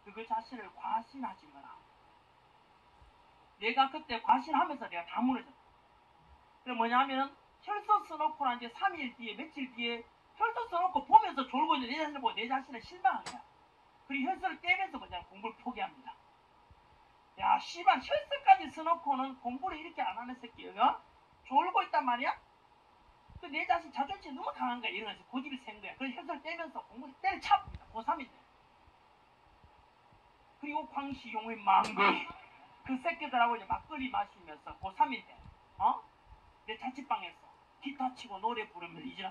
그 자신을 과신하지 마라. 내가 그때 과신하면서 내가 다 무너졌다. 그래 뭐냐면 혈서 써놓고 난 이제 3일 뒤에 며칠 뒤에 혈서 써놓고 보면서 졸고 있는 내 자신을 보고 내 자신을 실망한 거야. 그리고 혈서를 떼면서 그냥 공부를 포기합니다. 야 씨발 혈서까지 써놓고는 공부를 이렇게 안 하는 새끼가 졸고 있단 말이야? 그 내 자신 자존심이 너무 강한 거야. 이러면서 고집이 센 거야. 그래서 혈서를 떼면서 공부를 때려찹니다. 고3인데. 그리고 광시용의 망거리 그 새끼들하고 이제 막걸리 마시면서 고3인데 내 자취방에서 기타 치고 노래 부르면서 이지라.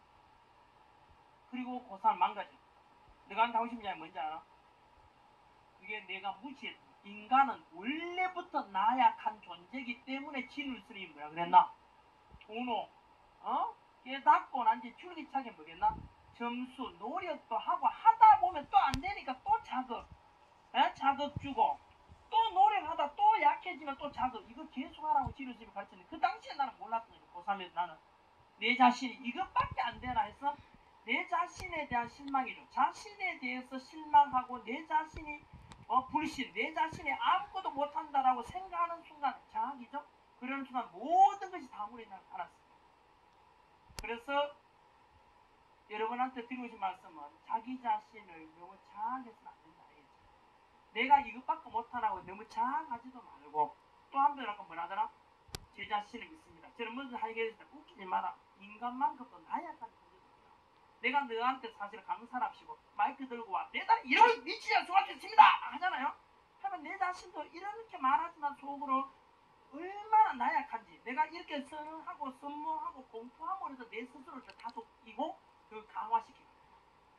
그리고 고3 망가져. 내가 한테 하고 싶은 이야기 뭔지 알아? 그게 내가 무시했다. 인간은 원래부터 나약한 존재이기 때문에 진울스님이 뭐라 그랬나? 도노 깨닫고 난 이제 줄기차게 뭐겠나? 점수 노력도 하고 하다 보면 또 안 되니까 또 자극 주고 또 노력하다 또 약해지면 또 자극. 이거 계속하라고 진울스님이 가르쳤는데 그 당시에 나는 몰랐던 거죠. 고3에서 나는 내 자신이 이것밖에 안 되나 해서 내 자신에 대한 실망이죠. 자신에 대해서 실망하고 내 자신이 불신, 내 자신이 아무것도 못한다라고 생각하는 순간 장악이죠. 그런 순간 모든 것이 다 무너지지 않았습니다. 그래서 여러분한테 드리고 싶은 말씀은 자기 자신을 너무 장악해서는 안 된다. 내가 이것밖에 못하라고 너무 장악하지도 말고 또 한 번 뭐라 하더라? 제 자신을 믿습니다. 저는 먼저 하게 됐을 때 웃기지 마라. 인간만큼도 나약한 존재입니다. 내가 너한테 사실 강사랍시고 마이크 들고 와 내 딸이 이런 미치지 수고하셨습니다 하잖아요. 하면 내 자신도 이렇게 말하지만 속으로 얼마나 나약한지 내가 이렇게 선언하고 선모하고 공포함으로 해서 내 스스로를 다독이고 그 강화시키는 거예요.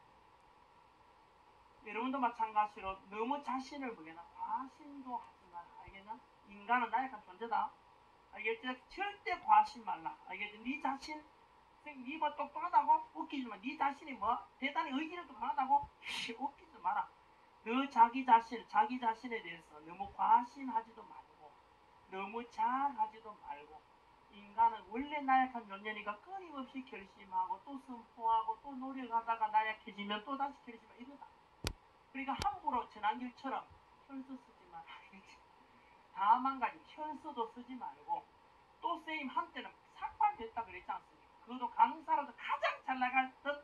여러분도 마찬가지로 너무 자신을 보게나 과신도 하지 마라. 알겠나? 인간은 나약한 존재다. 알겠지? 절대 과신 말라. 알겠지? 네 자신 네 뭐 똑똑하다고 웃기지만 네 자신이 뭐 대단히 의지력도 강하다고 웃기지 마라. 너 자기 자신에 대해서 너무 과신하지도 말고 너무 자하지도 말고 인간은 원래 나약한 존재니까 끊임없이 결심하고 또 선포하고 또 노력하다가 나약해지면 또 다시 결심하고 이거다. 그러니까 함부로 전환길처럼 혈서 쓰지 마라. 다 망가지고 혈서도 쓰지 말고 또 쌤 한때는 삭발됐다 그랬지 않습니까? 그것도 강사로서 가장 잘 나갔던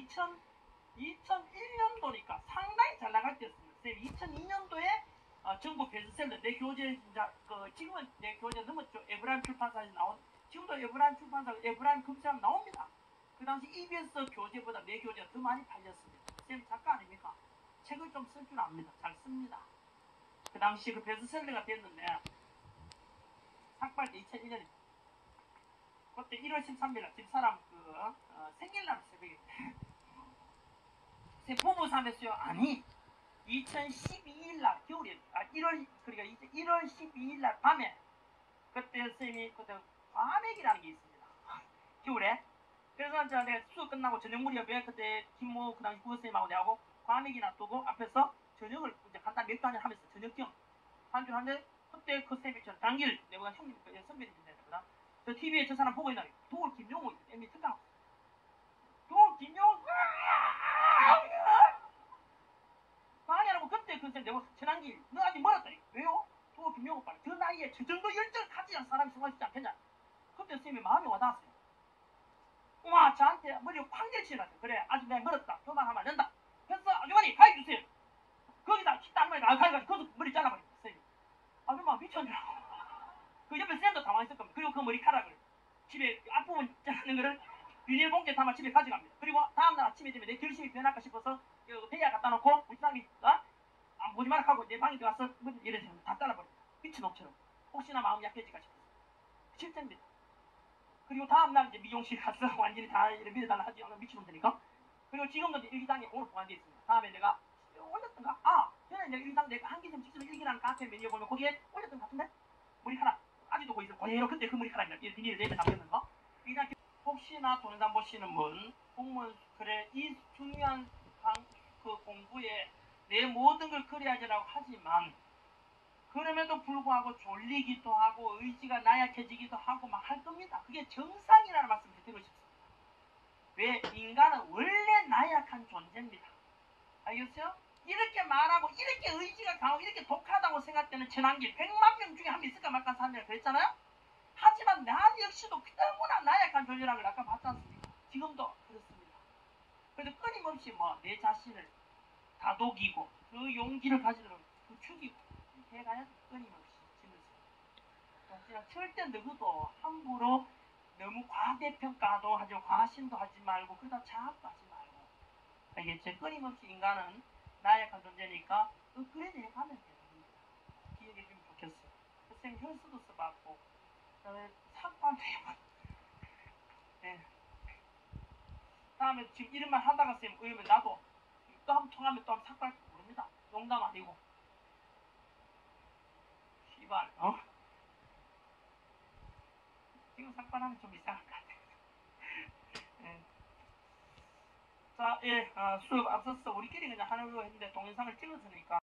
2001년도니까 상당히 잘 나갈 때였습니다. 쌤 2002년도에 전국 베스트셀러 내 교재 지금은 내 교재 넘었죠. 에브라임 출판사에서 나온 지금도 에브라임 출판사 에브라임 급제하면 나옵니다. 그 당시 EBS 교재보다 내 교재가 더 많이 팔렸습니다. 쌤 작가 아닙니까? 책을 좀 쓸 줄 압니다. 잘 씁니다. 그 당시 그 베스트셀러가 됐는데 삭발 때 2001년에 그때 1월 13일날 집사람 생일날 새벽에 제 부부 삼했어요. 아니 2012일날 겨울에 1월 12일날 밤에 그때 선생님이 그때 과맥이라는 게 있습니다. 겨울에 그래서 이제 내가 수업 끝나고 저녁 무렵에 그때 김모 그 당시 구호선생님하고 내하고 과맥이나 두고 앞에서 저녁을 이제 간단 맥주 한잔 하면서 저녁경 한줄 하는데 그때 그 쌤이 저는 당일 내가 형님 선배님 된다거든. 저 TV에 저 사람 보고 있나 도울 김용호 애미 특강 도울 김용호 방해라고 그때 그 쌤 내가 전환길 너 아직 멀었다. 왜요? 도울 김용호 빨리 저 나이에 저 정도 열정을 가지지 않은 사람이 수고하시지 않겠냐. 그때 쌤이 마음이 와닿았어요. 와 저한테 머리가 쾅 내치더라고요. 그래 아직 내가 멀었다. 교만하면 안 된다. 그래서 아주머니 가해주세요. 거기다 kit당머리 가해가지고 거기서 머리 잘라버렸어. 쌤이 아줌마 미쳤냐. 그 옆에 쌤도 당황했을 겁니다. 그리고 그 머리카락을 집에 앞부분 자르는 거를 비닐봉지에 담아 집에 가져갑니다. 그리고 다음날 아침에 되면 내 결심이 변할까 싶어서 대야 갖다 놓고 우리 사람이 안 보지 마라 하고 내 방에 들어가서 이래서 다 잘라버립니다. 미친놈처럼 혹시나 마음이 약해질까 싶어서 실제입니다. 그리고 다음날 이제 미용실 가서 완전히 다 밀어달라 하지 미친놈들이니까. 그리고 지금도 일기장에 오늘 보관되어 있습니다. 다음에 내가 올렸던가? 전에 내가 일기장 내가 한기쌤 직접 일기라는 카페 메뉴 보면 거기에 올렸던 것 같은데? 머리카락 아직도 거기서 그대로 그때 그 머리카락이다. 비닐을 내면 남겼는 거. 그러니까 혹시나 돈담 보시는 분 공무원 그래 이 중요한 그 공부에 내 모든 걸 그려야지라고 하지만 그럼에도 불구하고 졸리기도 하고 의지가 나약해지기도 하고 막 할 겁니다. 그게 정상이라는 말씀을 드리고 싶습니다. 왜? 인간은 원래 나약한 존재입니다. 알겠어요? 이렇게 말하고 이렇게 의지가 강하고 이렇게 독하다고 생각되는 천한길 100만 명 중에 한 명 있을까 말까 사람이라 그랬잖아요. 하지만 나 역시도 너무나 나약한 존재라는 걸 아까 봤지 않습니까? 지금도 그렇습니다. 그래서 끊임없이 뭐 내 자신을 다독이고 그 용기를 가지도록 부추기고 이렇게 해가야 끊임없이 지면서 절대 누구도 함부로 너무 과대평가도 하지 과신도 하지 말고 그러다 자학도 하지 말고 알겠죠? 끊임없이 인간은 나약한 존재니까 업그레이드 해가면 되는 겁니다. 기억해 주면 좋겠어요. 선생님 혈수도 써봤고 그다음에 삭발도 해봤고 네. 다음에 지금 이런 말 하다가 쌤 의외면 나도 또 한 번 통하면 또 한 번 삭발 모릅니다. 농담 아니고 씨발 지금 삭발하면 좀 이상할 것 같아. 예. 자, 예, 수업 앞서서 우리끼리 그냥 하는 거 했는데 동영상을 찍었으니까